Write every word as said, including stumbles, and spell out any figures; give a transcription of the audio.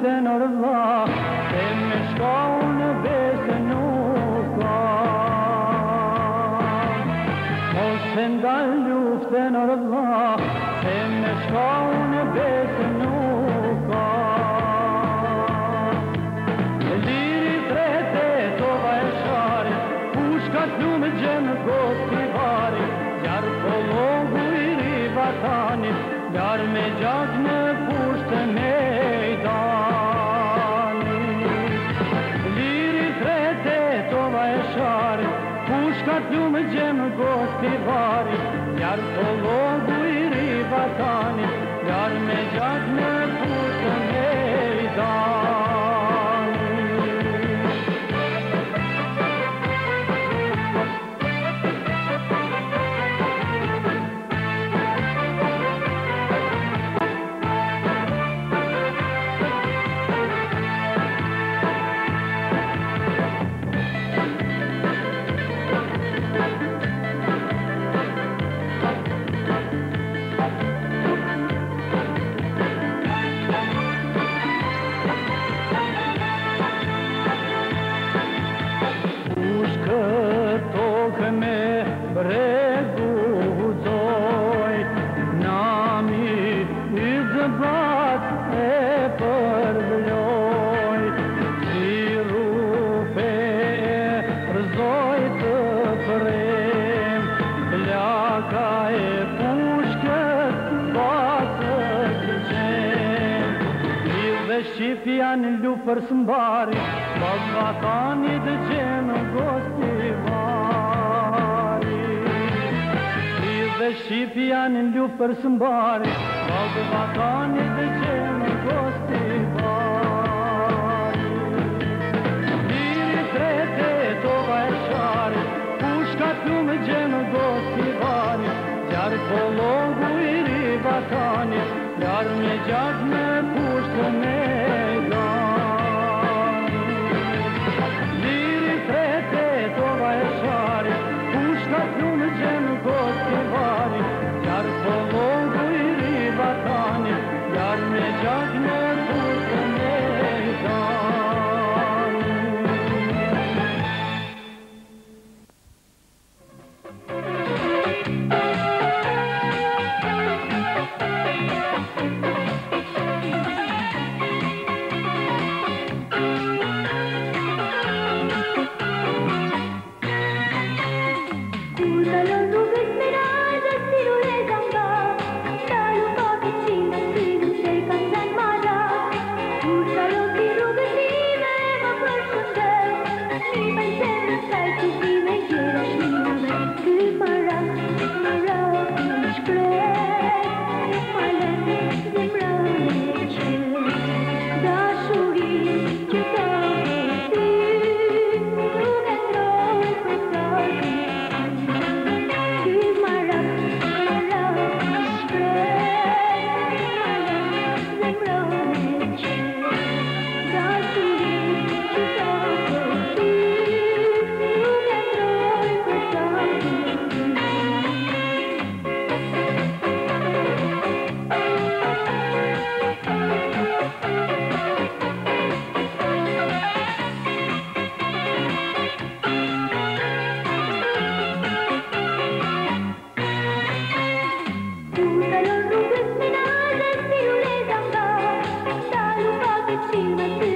luftën o rëvlla, se me shka unë besë nuk ka. Mos e ndal luftën o rëvlla, se me shka unë besë nuk ka. Liri trete tova e shari, pushka t'lu me gjemë Gostivarin, gjarë pologu i rivatanit, gjarë me gjak në pushtë mejdanit. Liri trete tova e shari, pushka t'lu me gjemë Gostivarin, gjarë pologu i rivatanit, gjarë me gjak në pushtë mejdanit. Shqipian lu për sëmbari, bak vatanit gjemë Gostivari. Dhe Shqipian lu për sëmbari, bak vatanit gjemë Gostivari. Liri trete tova e shari, pushka t'lu me gjemë Gostivari, gjarë pologu i rivatanit, gjarë me gjak me pushtë mejdanit. Liri trete tova e shari, pushka t'lu me gjemë Gostivari, gjarë pologu i rivatanit, gjarë me gjak me pushtë mejdanit. Thank you.